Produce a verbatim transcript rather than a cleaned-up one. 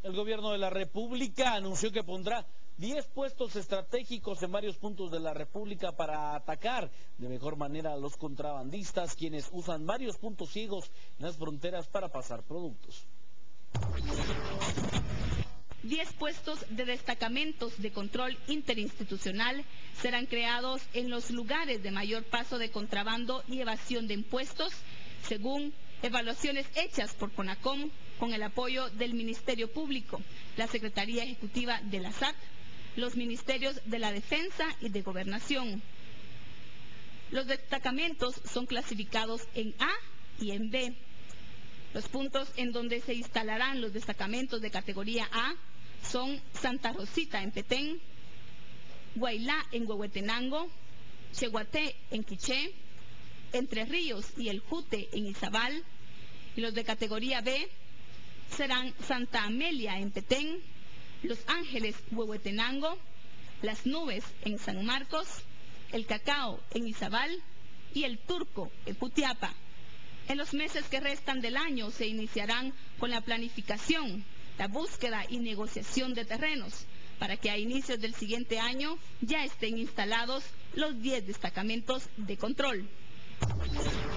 El gobierno de la República anunció que pondrá diez puestos estratégicos en varios puntos de la República para atacar de mejor manera a los contrabandistas, quienes usan varios puntos ciegos en las fronteras para pasar productos. Diez puestos de destacamentos de control interinstitucional serán creados en los lugares de mayor paso de contrabando y evasión de impuestos, según evaluaciones hechas por CONACOM con el apoyo del Ministerio Público, la Secretaría Ejecutiva de la S A C, los Ministerios de la Defensa y de Gobernación. Los destacamentos son clasificados en A y en B. Los puntos en donde se instalarán los destacamentos de categoría A son Santa Rosita en Petén, Guaylá en Huehuetenango, Cheguaté en Quiché, Entre Ríos y El Jute en Izabal, y los de categoría B serán Santa Amelia en Petén, Los Ángeles Huehuetenango, Las Nubes en San Marcos, El Cacao en Izabal y El Turco en Jutiapa. En los meses que restan del año se iniciarán con la planificación, la búsqueda y negociación de terrenos, para que a inicios del siguiente año ya estén instalados los diez destacamentos de control.